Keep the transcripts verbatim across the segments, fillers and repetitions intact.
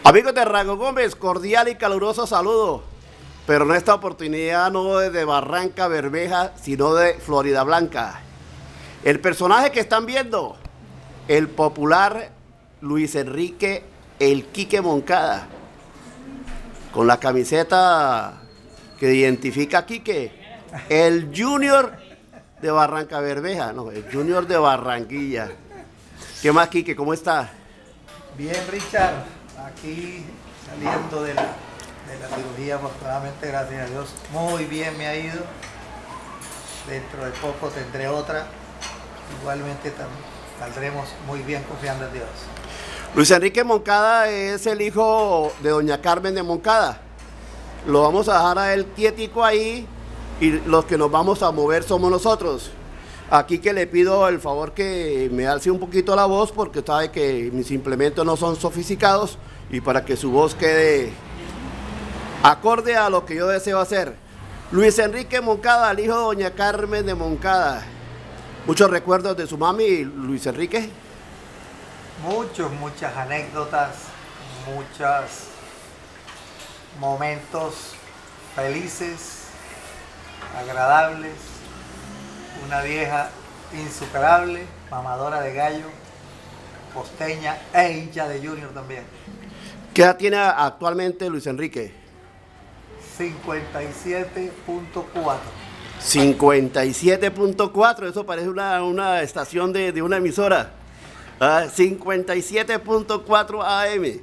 Amigos de Rago Gómez, cordial y caluroso saludo, pero en esta oportunidad no desde Barranca Bermeja, sino de Florida Blanca. El personaje que están viendo, el popular Luis Enrique El Quique Moncada, con la camiseta que identifica a Quique, el Junior de Barranca Bermeja, no, el Junior de Barranquilla. ¿Qué más, Quique? ¿Cómo está? Bien, Richard, aquí saliendo de la, de la cirugía, afortunadamente, gracias a Dios, muy bien me ha ido. Dentro de poco tendré otra, igualmente saldremos muy bien confiando en Dios. Luis Enrique Moncada es el hijo de doña Carmen de Moncada. Lo vamos a dejar a él quietico ahí y los que nos vamos a mover somos nosotros. Aquí que le pido el favor que me alce un poquito la voz porque sabe que mis implementos no son sofisticados y para que su voz quede acorde a lo que yo deseo hacer. Luis Enrique Moncada, el hijo de doña Carmen de Moncada. Muchos recuerdos de su mami, Luis Enrique. Muchos, muchas anécdotas, muchos momentos felices, agradables. Una vieja insuperable, mamadora de gallo, costeña e hincha de Junior también. ¿Qué edad tiene actualmente Luis Enrique? cincuenta y siete punto cuatro. cincuenta y siete punto cuatro, eso parece una, una estación de, de una emisora. Ah, cincuenta y siete punto cuatro A M.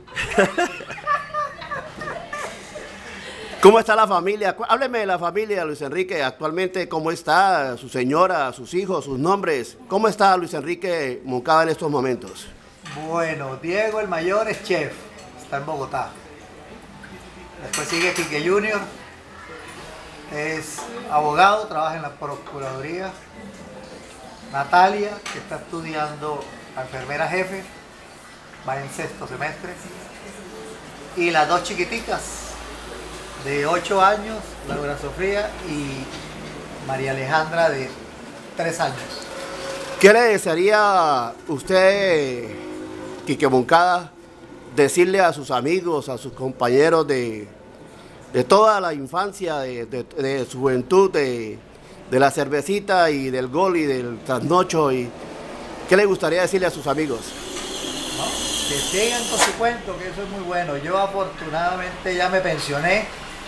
¿Cómo está la familia? Hábleme de la familia, Luis Enrique. Actualmente, ¿cómo está su señora, sus hijos, sus nombres? ¿Cómo está Luis Enrique Moncada en estos momentos? Bueno, Diego el mayor es chef, está en Bogotá. Después sigue Quique Junior, es abogado, trabaja en la Procuraduría. Natalia, que está estudiando a enfermera jefe, va en sexto semestre. Y las dos chiquiticas, de ocho años, Laura Sofía y María Alejandra de tres años. ¿Qué le desearía usted, Quique Moncada, decirle a sus amigos, a sus compañeros de, de toda la infancia, de, de, de su juventud, de, de la cervecita y del gol y del trasnocho? Y, ¿qué le gustaría decirle a sus amigos? ¿No? Que sigan con su cuento, que eso es muy bueno. Yo afortunadamente ya me pensioné.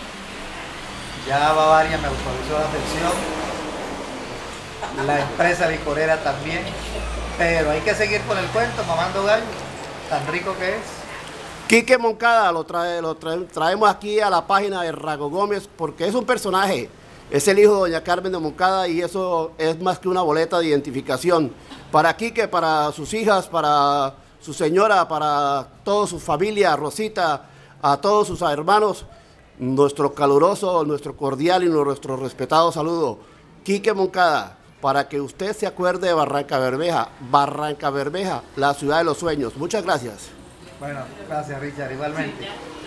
Ya Bavaria me autorizó la pensión, la empresa licorera también, pero hay que seguir con el cuento, mamando gallo, tan rico que es. Quique Moncada lo, trae, lo trae, traemos aquí a la página de Rago Gómez porque es un personaje, es el hijo de doña Carmen de Moncada y eso es más que una boleta de identificación. Para Quique, para sus hijas, para su señora, para toda su familia, Rosita, a todos sus hermanos, nuestro caluroso, nuestro cordial y nuestro respetado saludo. Quique Moncada, para que usted se acuerde de Barranca Bermeja, Barranca Bermeja, la ciudad de los sueños. Muchas gracias. Bueno, gracias Richard, igualmente.